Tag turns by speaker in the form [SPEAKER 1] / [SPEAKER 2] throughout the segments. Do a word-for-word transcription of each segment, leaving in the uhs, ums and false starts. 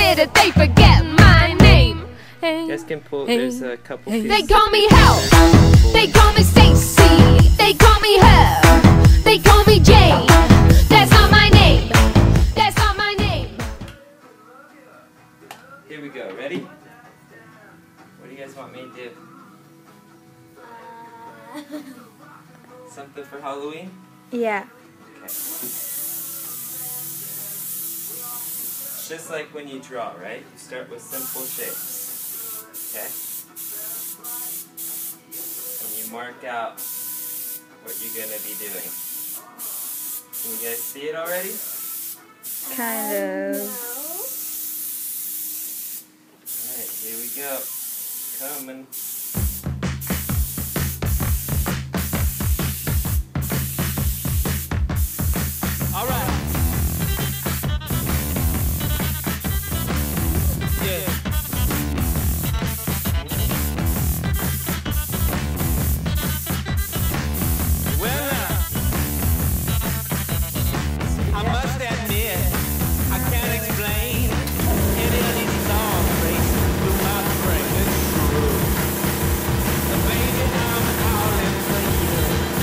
[SPEAKER 1] it if they forget my name.
[SPEAKER 2] You guys can pull, there's a couple pieces.
[SPEAKER 1] They call me Hell, they call me Stacy, they call me Her, they call me Jane. That's not my name, that's not my name.
[SPEAKER 2] Here we go, ready? What do you guys want me to do?
[SPEAKER 3] Uh...
[SPEAKER 2] Something for Halloween?
[SPEAKER 3] Yeah.
[SPEAKER 2] Okay. Just like when you draw, right? You start with simple shapes. Okay? And you mark out what you're going to be doing. Can you guys see it already?
[SPEAKER 3] Kind of.
[SPEAKER 2] Alright, here we go. Coming. Alright. Yeah. Well, now, I must admit, I can't explain any of these songs racing through my brain. It's true. But baby, I'm howling for you.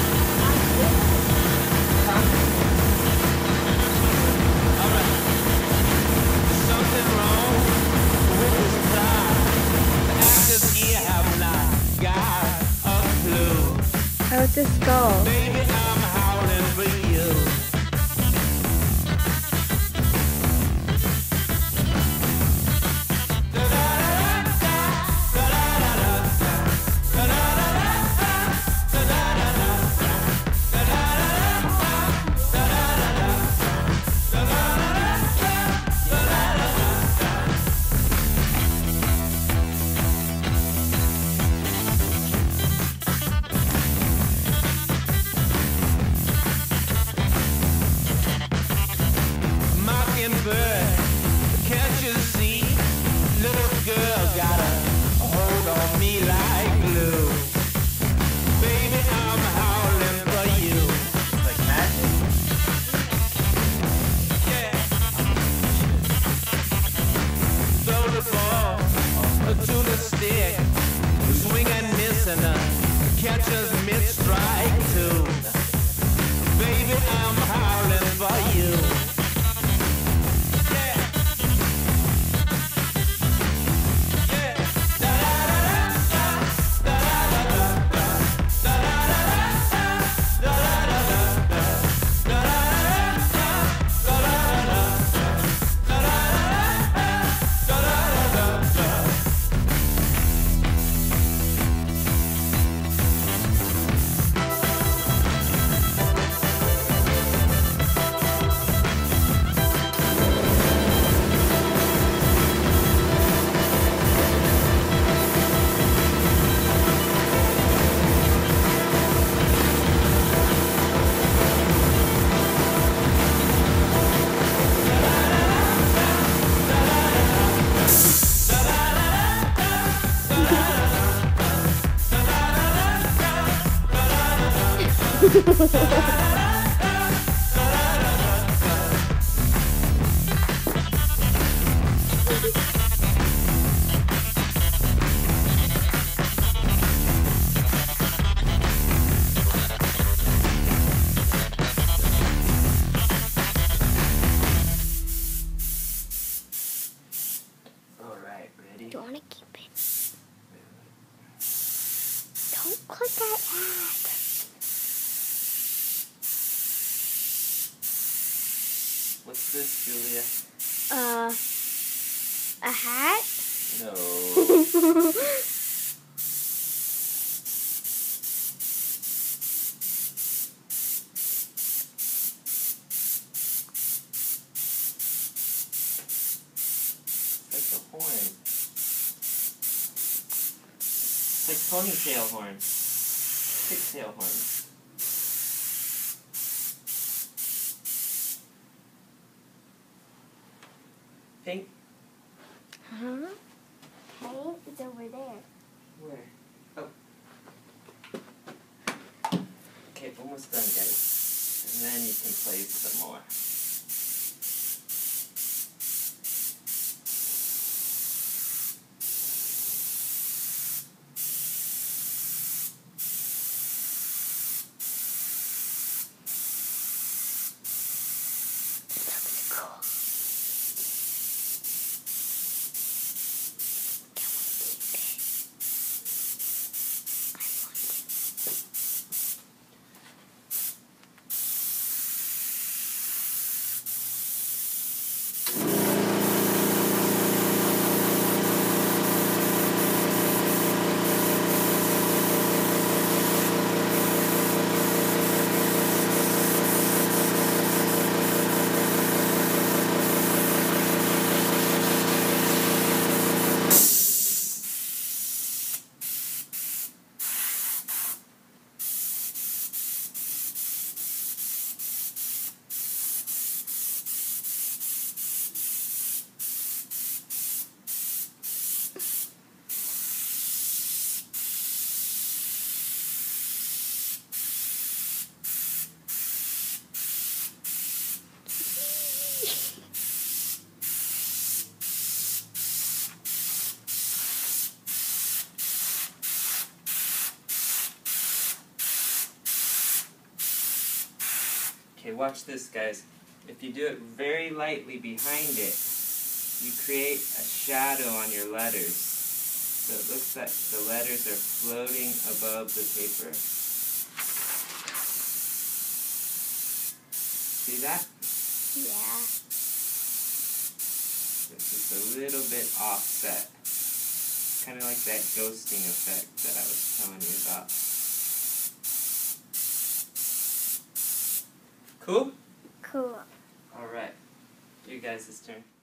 [SPEAKER 2] Alright. Something wrong with this pride. The actors here have not got a clue.
[SPEAKER 3] Oh, it's a skull.
[SPEAKER 2] Baby, I'm howling for you. Mockingbird, can't you see? Little girl got a hold on me like glue. Baby, I'm howling for you. It's like magic. Yeah. Throw the ball to the stick. Swing and miss and uh, catcher's mid-strike too. Baby, I'm howling for you. Alright, ready?
[SPEAKER 3] Do you want to keep it? Don't click that ad.
[SPEAKER 2] What's this, Julia?
[SPEAKER 3] Uh, a hat?
[SPEAKER 2] No. It's like a horn. It's like ponytail horn. Pigtail horn. Pink?
[SPEAKER 3] Huh? Paint is over there.
[SPEAKER 2] Where? Oh. Okay, almost done, guys. And then you can play some more.
[SPEAKER 4] Okay, watch this, guys. If you do it very lightly behind it, you create a shadow on your letters. So it looks like the letters are floating above the paper. See that?
[SPEAKER 3] Yeah.
[SPEAKER 4] It's just a little bit offset. Kind of like that ghosting effect that I was telling you about. Cool?
[SPEAKER 3] Cool.
[SPEAKER 4] Alright. You guys' turn.